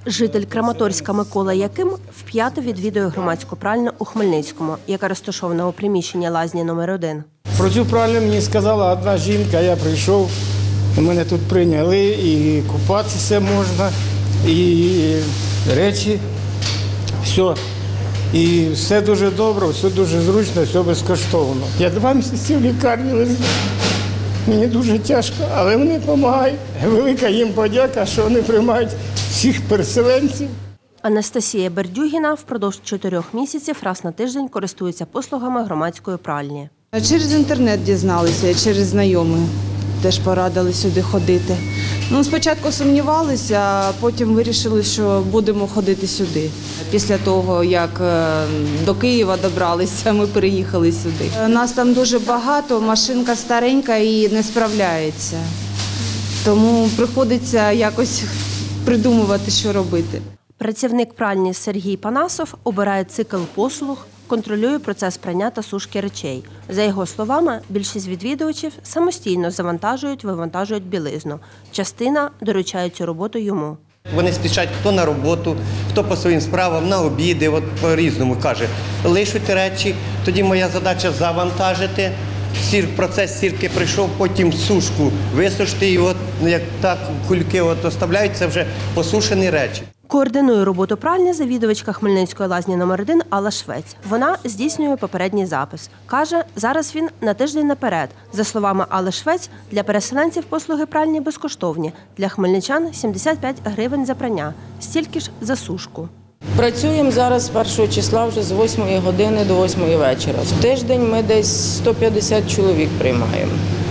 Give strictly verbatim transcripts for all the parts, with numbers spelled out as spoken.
Житель Краматорська Микола Яким вп'яте відвідує громадську пральню у Хмельницькому, яка розташована у приміщенні лазні номер один. Про цю пральню мені сказала одна жінка, я прийшов, мене тут прийняли, і купатися можна, і речі, все. І все дуже добре, все дуже зручно, все безкоштовно. Я два місяці в лікарні лежу. Мені дуже тяжко, але вони допомагають. Велика їм подяка, що вони приймають всіх переселенців. Анастасія Бердюгіна впродовж чотирьох місяців раз на тиждень користується послугами громадської пральні. Через інтернет дізналися, через знайомих теж порадили сюди ходити. Ну, спочатку сумнівалися, а потім вирішили, що будемо ходити сюди. Після того, як до Києва добралися, ми переїхали сюди. Нас там дуже багато, машинка старенька і не справляється. Тому приходиться якось придумувати, що робити. Працівник пральні Сергій Панасов обирає цикл послуг, контролює процес прання та сушки речей. За його словами, більшість відвідувачів самостійно завантажують, вивантажують білизну. Частина доручає цю роботу йому. Вони спішать хто на роботу, хто по своїм справам, на обіди, от по-різному каже. Лишуть речі, тоді моя задача завантажити. Сір, процес стірки прийшов, потім сушку висушити, і от як так кульки от оставляють, це вже посушені речі. Координує роботу пральні завідувачка Хмельницької лазні номер один Алла Швець. Вона здійснює попередній запис. Каже, зараз він на тиждень наперед. За словами Алли Швець, для переселенців послуги пральні безкоштовні. Для хмельничан – сімдесят п'ять гривень за прання, стільки ж за сушку. Працюємо зараз з першого числа вже з восьмої години до восьмої вечора. В тиждень ми десь сто п'ятдесят чоловік приймаємо.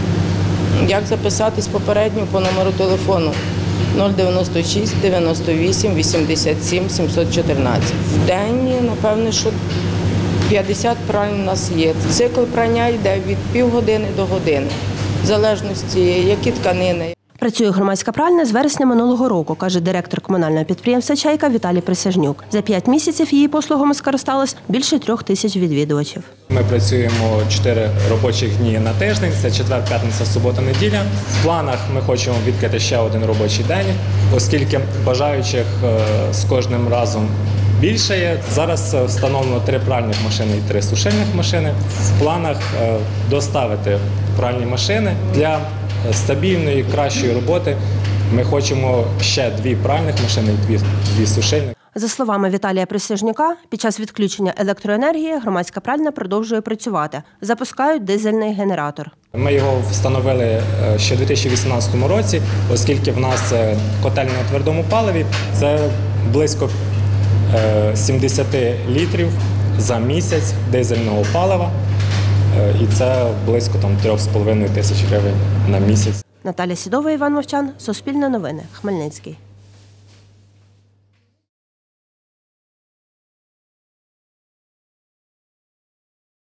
Як записатись попередньо по номеру телефону? нуль дев'яносто шість дев'яносто вісім вісімдесят сім сімсот чотирнадцять. В день, напевно, що п'ятдесят пральń у нас є. Цикл прання йде від півгодини до години, в залежності, які тканини. Працює громадська пральня з вересня минулого року, каже директор комунального підприємства «Чайка» Віталій Присяжнюк. За п'ять місяців її послугами скористалось більше трьох тисяч відвідувачів. Ми працюємо чотири робочих дні на тиждень, це четвер, п'ятниця, субота, неділя. В планах ми хочемо відкрити ще один робочий день, оскільки бажаючих з кожним разом більше є. Зараз встановлено три пральних машини і три сушильних машини. В планах доставити пральні машини для стабільної, кращої роботи. Ми хочемо ще дві пральних машини і дві, дві сушильні. За словами Віталія Присяжнюка, під час відключення електроенергії громадська пральня продовжує працювати. Запускають дизельний генератор. Ми його встановили ще у дві тисячі вісімнадцятому році, оскільки в нас котельня на твердому паливі. Це близько сімдесят літрів за місяць дизельного палива. І це близько три з половиною тисячі гривень на місяць. Наталя Сідова, Іван Мовчан, Суспільне новини, Хмельницький.